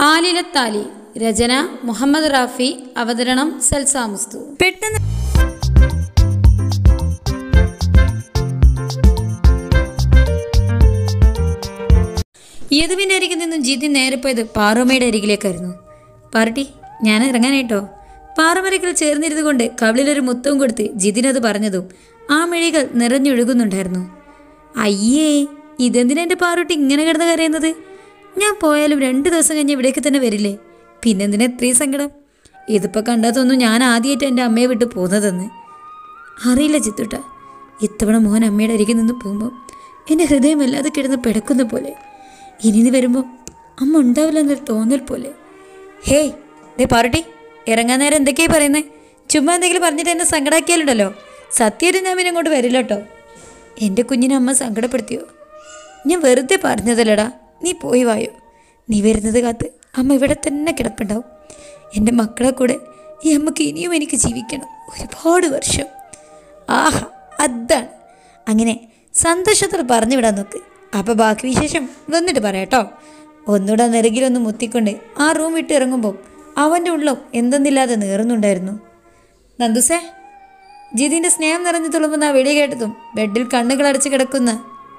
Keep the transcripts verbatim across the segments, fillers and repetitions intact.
ആലിലത്താലി. രചന മുഹമ്മദ് റാഫി. അവതരണം സൽസാ മുസ്തു. പെട്ടെന്ന് യദുവിൻ്റെ അരികിൽ നിന്നും ജിതിൻ നേരെ പോയത് പാറുമ്മയുടെ അരികിലേക്കായിരുന്നു. പാർട്ടി, ഞാൻ ഇറങ്ങാനായിട്ടോ. പാറുമരക്കിൽ ചേർന്നിരുന്നു കൊണ്ട് കവിളിലൊരു മുത്തവും കൊടുത്ത് ജിതിനത് പറഞ്ഞതും ആ മിഴികൾ നിറഞ്ഞൊഴുകുന്നുണ്ടായിരുന്നു. അയ്യേ, ഇതെന്തിനാ എൻ്റെ പാറുട്ടി ഇങ്ങനെ കിടന്ന് കരയുന്നത്? ഞാൻ പോയാലും രണ്ട് ദിവസം കഴിഞ്ഞ് ഇവിടേക്ക് തന്നെ വരില്ലേ? പിന്നെന്തിനാ ഇത്രയും സങ്കടം? ഇതിപ്പോൾ കണ്ടാത്തൊന്നും ഞാൻ ആദ്യമായിട്ട് എൻ്റെ അമ്മയെ വിട്ട് പോകുന്നതെന്ന്. അറിയില്ല ജിത്തുട്ട, ഇത്തവണ മോൻ അമ്മയുടെ അരികിൽ നിന്ന് പോകുമ്പോൾ എൻ്റെ ഹൃദയം വല്ലാതെ കിടന്ന് പിടക്കുന്ന പോലെ. ഇനി നീ വരുമ്പോൾ അമ്മ ഉണ്ടാവില്ല എന്നൊരു തോന്നൽ പോലെ. ഹേയ് ദേ പാറുട്ടി, ഇറങ്ങാൻ നേരം എന്തൊക്കെയായി പറയുന്നത്? ചുമ്മാ എന്തെങ്കിലും പറഞ്ഞിട്ട് എന്നെ സങ്കടാക്കിയാലുണ്ടല്ലോ. സത്യമായിട്ട് ഞാൻ പിന്നെ ഇങ്ങോട്ട് വരില്ല കേട്ടോ. എൻ്റെ കുഞ്ഞിനെ അമ്മ സങ്കടപ്പെടുത്തിയോ? ഞാൻ വെറുതെ പറഞ്ഞതല്ലടാ, നീ പോയി വായോ. നീ വരുന്നത് കാത്ത് അമ്മ ഇവിടെ തന്നെ കിടപ്പുണ്ടാവും. എൻ്റെ മക്കളെ കൂടെ ഈ അമ്മക്ക് ഇനിയും എനിക്ക് ജീവിക്കണം, ഒരുപാട് വർഷം. ആഹാ, അതാണ്. അങ്ങനെ സന്തോഷത്തോടെ പറഞ്ഞു വിടാൻ നോക്ക്. അപ്പോൾ ബാക്കി വിശേഷം വന്നിട്ട് പറയാട്ടോ. ഒന്നുകൂടെ നെറുകിലൊന്ന് മുത്തിക്കൊണ്ട് ആ റൂം വിട്ട് ഇറങ്ങുമ്പോൾ അവൻ്റെ ഉള്ളം എന്തെന്നില്ലാതെ നേറുന്നുണ്ടായിരുന്നു. നന്ദുസേ. ജിതിൻ്റെ സ്നേഹം നിറഞ്ഞു തുളുമ്പുന്ന ആ വിളി കേട്ടതും ബെഡിൽ കണ്ണുകളടച്ച് കിടക്കുന്ന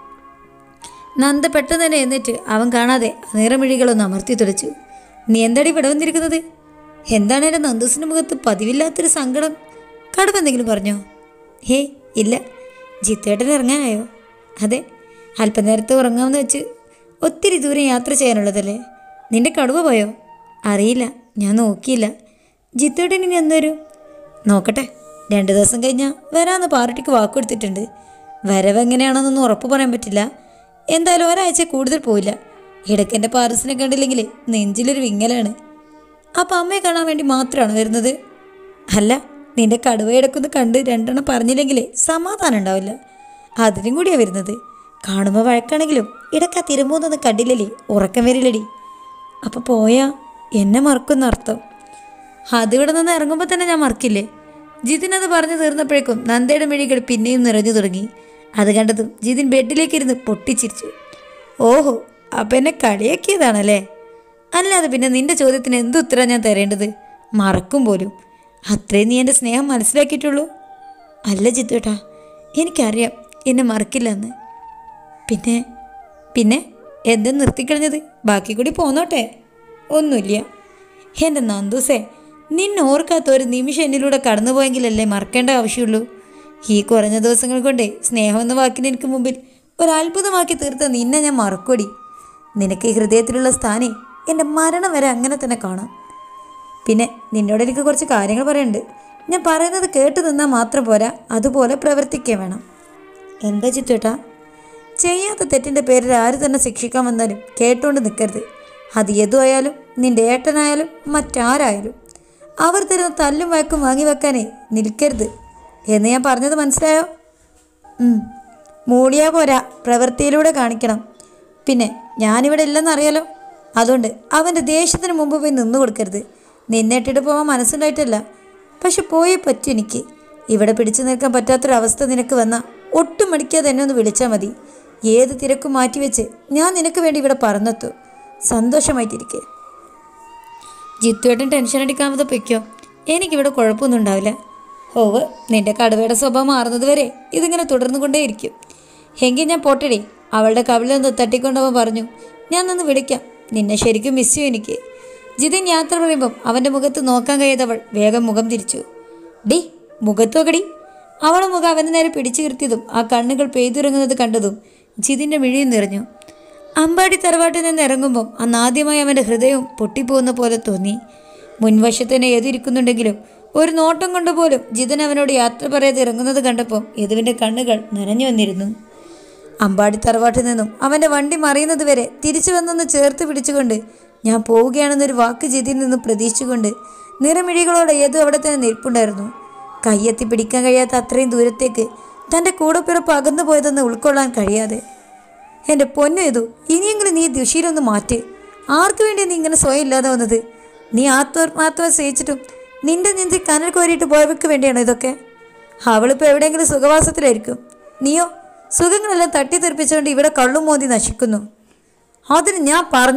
നന്ദ പെട്ടെന്ന് തന്നെ എന്നിട്ട് അവൻ കാണാതെ നിറമിഴികളൊന്ന് അമർത്തി തുളച്ചു. നീ എന്താടി വിടവന്നിരിക്കുന്നത്? എന്താണ് എൻ്റെ നന്ദൂസിൻ്റെ മുഖത്ത് പതിവില്ലാത്തൊരു സങ്കടം? കടുവെന്തെങ്കിലും പറഞ്ഞോ? ഹേ ഇല്ല. ജിത്തേട്ടൻ ഇറങ്ങാനായോ? അതെ, അല്പനേരത്തെ ഉറങ്ങാമെന്ന് വെച്ച്. ഒത്തിരി ദൂരം യാത്ര ചെയ്യാനുള്ളതല്ലേ. നിൻ്റെ കടുവ പോയോ? അറിയില്ല, ഞാൻ നോക്കിയില്ല. ജിത്തേട്ടൻ ഇനി എന്നൊരു നോക്കട്ടെ. രണ്ട് ദിവസം കഴിഞ്ഞാൽ വരാമെന്ന് പാർട്ടിക്ക് വാക്ക് കൊടുത്തിട്ടുണ്ട്. വരവ് എങ്ങനെയാണെന്നൊന്നും ഉറപ്പ് പറയാൻ പറ്റില്ല. എന്തായാലും ഒരാഴ്ച കൂടുതൽ പോയില്ല. ഇടയ്ക്ക് എൻ്റെ പാരസിനെ കണ്ടില്ലെങ്കിൽ നെഞ്ചിലൊരു വിങ്ങലാണ്. അപ്പം അമ്മയെ കാണാൻ വേണ്ടി മാത്രമാണ് വരുന്നത്? അല്ല, നിൻ്റെ കടുവ ഇടക്കൊന്ന് കണ്ട് രണ്ടെണ്ണം പറഞ്ഞില്ലെങ്കിലേ സമാധാനം ഉണ്ടാവില്ല. അതിനും കൂടിയാണ് വരുന്നത്. കാണുമ്പോൾ വഴക്കാണെങ്കിലും ഇടയ്ക്ക് ആ തിരുമ്പൂന്നൊന്ന് കണ്ടില്ലല്ലേ ഉറക്കം വരില്ലടി. അപ്പോൾ പോയാൽ എന്നെ മറക്കുന്നർത്ഥം. അതിവിടെ നിന്ന് ഇറങ്ങുമ്പോൾ തന്നെ ഞാൻ മറക്കില്ലേ? ജിതിനത് പറഞ്ഞു തീർന്നപ്പോഴേക്കും നന്ദയുടെ മിഴികൾ പിന്നെയും നിറഞ്ഞു തുടങ്ങി. അത് കണ്ടതും ജിതിൻ ബെഡിലേക്കിരുന്ന് പൊട്ടിച്ചിരിച്ചു. ഓഹോ, അപ്പം എന്നെ കളിയാക്കിയതാണല്ലേ? അല്ലാതെ പിന്നെ നിൻ്റെ ചോദ്യത്തിന് എന്തുത്തരം ഞാൻ തരേണ്ടത്? മറക്കും പോലും. അത്രയും നീ എൻ്റെ സ്നേഹം മനസ്സിലാക്കിയിട്ടുള്ളൂ. അല്ല ജിത്തുട്ടാ, എനിക്കറിയാം എന്നെ മറക്കില്ലെന്ന്. പിന്നെ പിന്നെ എന്താ നിർത്തിക്കളഞ്ഞത്? ബാക്കി കൂടി പോന്നോട്ടെ. ഒന്നുമില്ല. എൻ്റെ നന്ദൂസേ, നിന്നെ ഓർക്കാത്ത ഒരു നിമിഷം എന്നിലൂടെ കടന്നുപോയെങ്കിലല്ലേ മറക്കേണ്ട ആവശ്യമുള്ളൂ. ഈ കുറഞ്ഞ ദിവസങ്ങൾ കൊണ്ടേ സ്നേഹമെന്ന വാക്കിന് എനിക്ക് മുമ്പിൽ ഒരത്ഭുതമാക്കി തീർത്ത നിന്നെ ഞാൻ മറക്കൊടി. നിനക്ക് ഈ ഹൃദയത്തിലുള്ള സ്ഥാനേ എൻ്റെ മരണം വരെ അങ്ങനെ തന്നെ കാണാം. പിന്നെ നിന്നോട് എനിക്ക് കുറച്ച് കാര്യങ്ങൾ പറയുന്നുണ്ട്. ഞാൻ പറയുന്നത് കേട്ടു നിന്നാൽ മാത്രം പോരാ, അതുപോലെ പ്രവർത്തിക്കുക വേണം. എന്താ ചിത്തേട്ടാ? ചെയ്യാത്ത തെറ്റിൻ്റെ പേരിൽ ആര് തന്നെ ശിക്ഷിക്കാൻ വന്നാലും കേട്ടുകൊണ്ട് നിൽക്കരുത്. അത് ഏതുമായാലും നിൻ്റെ ഏട്ടനായാലും മറ്റാരായാലും. അവർ തരുന്ന തല്ലും വഴക്കും വാങ്ങി വെക്കാനേ നിൽക്കരുത് എന്ന് ഞാൻ പറഞ്ഞത് മനസ്സിലായോ? മൂടിയാ പോരാ, പ്രവൃത്തിയിലൂടെ കാണിക്കണം. പിന്നെ ഞാനിവിടെ ഇല്ലെന്നറിയാലോ, അതുകൊണ്ട് അവൻ്റെ ദേഷ്യത്തിന് മുമ്പ് പോയി നിന്നു കൊടുക്കരുത്. നിന്നെ ഇട്ടിട്ട് പോകാൻ മനസ്സുണ്ടായിട്ടല്ല, പക്ഷെ പോയേ പറ്റും എനിക്ക്. ഇവിടെ പിടിച്ചു നിൽക്കാൻ പറ്റാത്തൊരവസ്ഥ നിനക്ക് വന്നാൽ ഒട്ടും മടിക്കാതെ എന്നെ ഒന്ന് വിളിച്ചാൽ മതി. ഏത് തിരക്കും മാറ്റിവെച്ച് ഞാൻ നിനക്ക് വേണ്ടി ഇവിടെ പറന്നെത്തു. സന്തോഷമായിട്ടിരിക്കെ. ജിത്തുവേട്ടൻ ടെൻഷൻ അടിക്കാമത് പൊയ്ക്കോ, എനിക്കിവിടെ കുഴപ്പമൊന്നും ഉണ്ടാവില്ല. ഓവ്, നിൻ്റെ കടുവയുടെ സ്വഭാവം മാറുന്നത് വരെ ഇതിങ്ങനെ തുടർന്നു കൊണ്ടേയിരിക്കും. എങ്കിൽ ഞാൻ പോട്ടടി. അവളുടെ കവിളിലൊന്ന് തട്ടിക്കൊണ്ടവൻ പറഞ്ഞു. ഞാൻ നിന്ന് വിളിക്കാം. നിന്നെ ശരിക്കും മിസ് ചെയ്യും എനിക്ക്. ജിതിൻ യാത്ര പറയുമ്പം അവൻ്റെ മുഖത്ത് നോക്കാൻ കഴിയാത്തവൾ വേഗം മുഖം തിരിച്ചു. ഡി മുഖത്ത് നോക്കടി. അവളെ മുഖം അവൻ്റെ നേരെ പിടിച്ചു നിർത്തിയതും ആ കണ്ണുകൾ പെയ്തിറങ്ങുന്നത് കണ്ടതും ജിതിൻ്റെ മിഴിയും നിറഞ്ഞു. അമ്പാടി തറവാട്ടിൽ നിന്ന് ഇറങ്ങുമ്പം അന്ന് ആദ്യമായി അവൻ്റെ ഹൃദയവും പൊട്ടിപ്പോകുന്ന പോലെ തോന്നി. മുൻവശത്തന്നെ ഏതിരിക്കുന്നുണ്ടെങ്കിലും ഒരു നോട്ടം കൊണ്ടുപോലും ജിതൻ അവനോട് യാത്ര പറയാതെ ഇറങ്ങുന്നത് കണ്ടപ്പോൾ യദുവിൻ്റെ കണ്ണുകൾ നനഞ്ഞു വന്നിരുന്നു. അമ്പാടി തറവാട്ടിൽ നിന്നും അവൻ്റെ വണ്ടി മറിയുന്നത് വരെ തിരിച്ചു വന്നൊന്ന് ചേർത്ത് പിടിച്ചുകൊണ്ട് ഞാൻ പോവുകയാണെന്നൊരു വാക്ക് ജിതിൽ നിന്നും പ്രതീക്ഷിച്ചുകൊണ്ട് നിറമിഴികളോടെ യദു അവിടെ തന്നെ നിൽപ്പുണ്ടായിരുന്നു. കയ്യെത്തി പിടിക്കാൻ കഴിയാത്ത അത്രയും ദൂരത്തേക്ക് തൻ്റെ കൂടപ്പിറപ്പ് അകന്നു പോയതെന്ന് ഉൾക്കൊള്ളാൻ കഴിയാതെ. എൻ്റെ പൊന്നു യദു, ഇനിയെങ്കിലും നീ ദുഷിയിലൊന്ന് മാറ്റ്. ആർക്കു വേണ്ടി നീ ഇങ്ങനെ സ്വയം ഇല്ലാതെ വന്നത്? നീ ആത്മാത്മാത്മ സ്നേഹിച്ചിട്ടും നിന്റെ നെഞ്ചി കനൽ കോരിയിട്ട് പോയവർക്ക് വേണ്ടിയാണോ ഇതൊക്കെ? അവളിപ്പോൾ എവിടെയെങ്കിലും സുഖവാസത്തിലായിരിക്കും. നീയോ സുഖങ്ങളെല്ലാം തട്ടിത്തെറിപ്പിച്ചുകൊണ്ട് ഇവിടെ കള്ളും മോന്തി നശിക്കുന്നു. അതിന് ഞാൻ പറഞ്ഞോടോ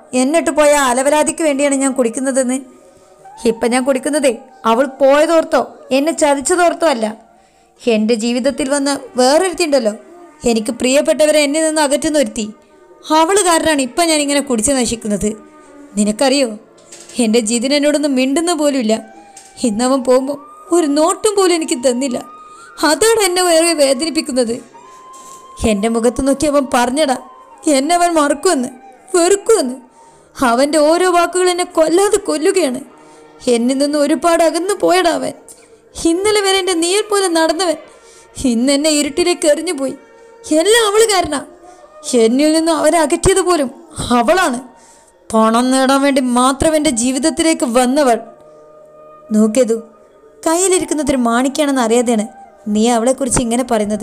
എന്നിട്ട് പോയ അലവലാതിക്ക് വേണ്ടിയാണ് ഞാൻ കുടിക്കുന്നതെന്ന്. ഇപ്പം ഞാൻ കുടിക്കുന്നതേ അവൾ പോയതോർത്തോ എന്നെ ചതിച്ചതോർത്തോ അല്ല. എൻ്റെ ജീവിതത്തിൽ വന്ന വേറൊരുത്തിയുണ്ടല്ലോ, എനിക്ക് പ്രിയപ്പെട്ടവരെ എന്നെ നിന്ന് അകറ്റുന്ന ഒരുത്തി, അവൾ കാരണമാണ് ഇപ്പം ഞാനിങ്ങനെ കുടിച്ച് നശിക്കുന്നത്. നിനക്കറിയോ, എൻ്റെ ജിതിൻ എന്നോടൊന്നും മിണ്ടുന്ന പോലുമില്ല. ഇന്നവൻ പോകുമ്പോൾ ഒരു നോട്ടും പോലും എനിക്ക് തന്നില്ല. അതാണ് എന്നെ വേറെ വേദനിപ്പിക്കുന്നത്. എൻ്റെ മുഖത്ത് നോക്കി അവൻ പറഞ്ഞടാ, എന്നെ അവൻ മറക്കുമെന്ന്, വെറുക്കുമെന്ന്. അവൻ്റെ ഓരോ വാക്കുകൾ എന്നെ കൊല്ലാതെ കൊല്ലുകയാണ്. എന്നിൽ നിന്ന് ഒരുപാട് അകന്നു പോയടാ അവൻ. ഇന്നലെ വരെ എൻ്റെ നീർ പോലെ നടന്നവൻ ഇന്ന് എന്നെ ഇരുട്ടിലേക്ക് എറിഞ്ഞു പോയി. എല്ലാം അവൾ കാരണ. എന്നിൽ നിന്നും അവരെ അകറ്റിയത് പോലും അവളാണ്. പണം നേടാൻ വേണ്ടി മാത്രം എൻ്റെ ജീവിതത്തിലേക്ക് വന്നവൾ. നോക്കിയതു, കയ്യിലിരിക്കുന്നതൊരു മാണിക്കാണെന്ന് അറിയാതെയാണ് നീ അവളെക്കുറിച്ച് ഇങ്ങനെ പറയുന്നത്.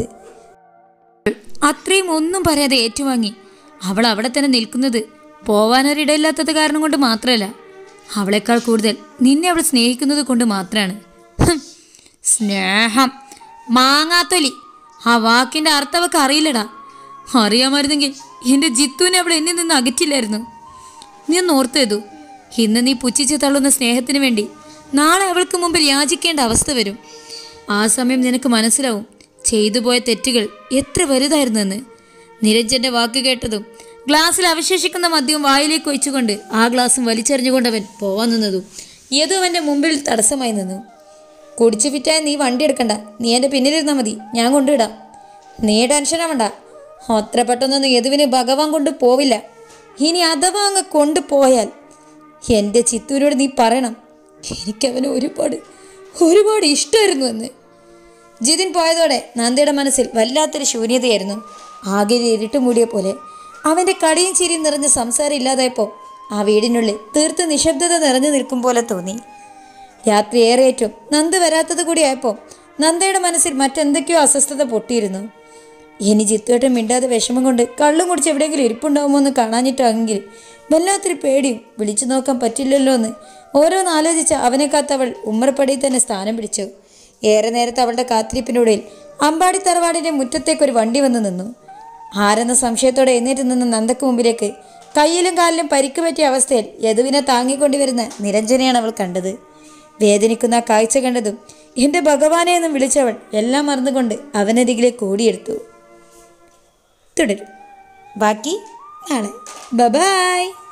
അത്രയും ഒന്നും പറയാതെ ഏറ്റുവാങ്ങി. അവൾ അവിടെ തന്നെ നിൽക്കുന്നത് പോവാനൊരിടയില്ലാത്തത് കാരണം കൊണ്ട് മാത്രമല്ല, അവളെക്കാൾ കൂടുതൽ നിന്നെ അവൾ സ്നേഹിക്കുന്നത് കൊണ്ട് മാത്രമാണ്. സ്നേഹം, മാങ്ങാത്തൊലി, ആ വാക്കിൻ്റെ അർത്ഥം അവൾക്ക് അറിയില്ലടാ. അറിയാമായിരുന്നെങ്കിൽ എൻ്റെ ജിത്തുവിനെ അവൾ എന്നിൽ നിന്ന് അകറ്റില്ലായിരുന്നു. നീ ഒന്ന് ഓർത്തേതു, ഇന്ന് നീ പുച്ഛിച്ച് തള്ളുന്ന സ്നേഹത്തിന് വേണ്ടി നാളെ അവൾക്ക് മുമ്പിൽ യാചിക്കേണ്ട അവസ്ഥ വരും. ആ സമയം നിനക്ക് മനസ്സിലാവും ചെയ്തു പോയ തെറ്റുകൾ എത്ര വലുതായിരുന്നെന്ന്. നിരഞ്ജൻ്റെ വാക്ക് കേട്ടതും ഗ്ലാസ്സിൽ അവശേഷിക്കുന്ന മദ്യവും വായിലേക്ക് ഒഴിച്ചുകൊണ്ട് ആ ഗ്ലാസും വലിച്ചെറിഞ്ഞുകൊണ്ടവൻ പോവാൻ നിന്നതും യദു അവൻ്റെ മുമ്പിൽ തടസ്സമായി നിന്നു. കുടിച്ചു ഫിറ്റായ നീ വണ്ടി എടുക്കണ്ട, നീ എൻ്റെ പിന്നിലിരുന്നാൽ മതി, ഞാൻ കൊണ്ടുവിടാം. നീ ടെൻഷനാവണ്ട, അത്ര പെട്ടെന്നൊന്നും യദുവിന് ഭഗവാൻ കൊണ്ട് പോവില്ല. ഇനി അഥവാ അങ്ങ് കൊണ്ടുപോയാൽ എൻ്റെ ചിത്തൂരോട് നീ പറയണം, എനിക്കവന് ഒരുപാട് ഒരുപാട് ഇഷ്ടമായിരുന്നു എന്ന്. ജിതിൻ പോയതോടെ നന്ദയുടെ മനസ്സിൽ വല്ലാത്തൊരു ശൂന്യതയായിരുന്നു. ആകെ ഇരുട്ട് മൂടിയ പോലെ. അവൻ്റെ കടിയും ചിരിയും നിറഞ്ഞ സംസാരം ഇല്ലാതായപ്പോൾ ആ വീടിനുള്ളിൽ തീർത്ത് നിശബ്ദത നിറഞ്ഞു നിൽക്കും പോലെ തോന്നി. രാത്രി ഏറെയേറ്റവും നന്ദ വരാത്തത് കൂടിയായപ്പോൾ നന്ദയുടെ മനസ്സിൽ മറ്റെന്തൊക്കെയോ അസ്വസ്ഥത പൊട്ടിയിരുന്നു. ഇനി ജിത്തുവേട്ടൻ മിണ്ടാതെ വിഷമം കൊണ്ട് കള്ളും കുടിച്ച് എവിടെയെങ്കിലും ഇരിപ്പുണ്ടാവുമോ എന്ന് കാണാഞ്ഞിട്ടെങ്കിൽ വല്ലാത്തൊരു പേടിയും വിളിച്ചു നോക്കാൻ പറ്റില്ലല്ലോ എന്ന് ഓരോന്ന് ആലോചിച്ച് അവനെ കാത്തവൾ ഉമ്മറപ്പടിയിൽ തന്നെ സ്ഥാനം പിടിച്ചു. ഏറെ നേരത്തെ അവളുടെ കാത്തിരിപ്പിനുള്ളിൽ അമ്പാടി തറവാടിൻ്റെ മുറ്റത്തേക്കൊരു വണ്ടി വന്നു നിന്നു. ആരെന്ന സംശയത്തോടെ എഴുന്നേറ്റ് നിന്ന നന്ദക്ക് മുമ്പിലേക്ക് കയ്യിലും കാലിലും പരിക്ക് പറ്റിയ അവസ്ഥയിൽ യദുവിനെ താങ്ങിക്കൊണ്ടുവരുന്ന നിരഞ്ജനെയാണ് അവൾ കണ്ടത്. വേദനിക്കുന്ന കാഴ്ച കണ്ടതും എൻ്റെ ഭഗവാനെ എന്നും വിളിച്ചവൾ എല്ലാം മറന്നുകൊണ്ട് അവനരികിലേക്ക് ഓടിയെടുത്തു. തുടരും ബാക്കി നാളെ. ബൈ.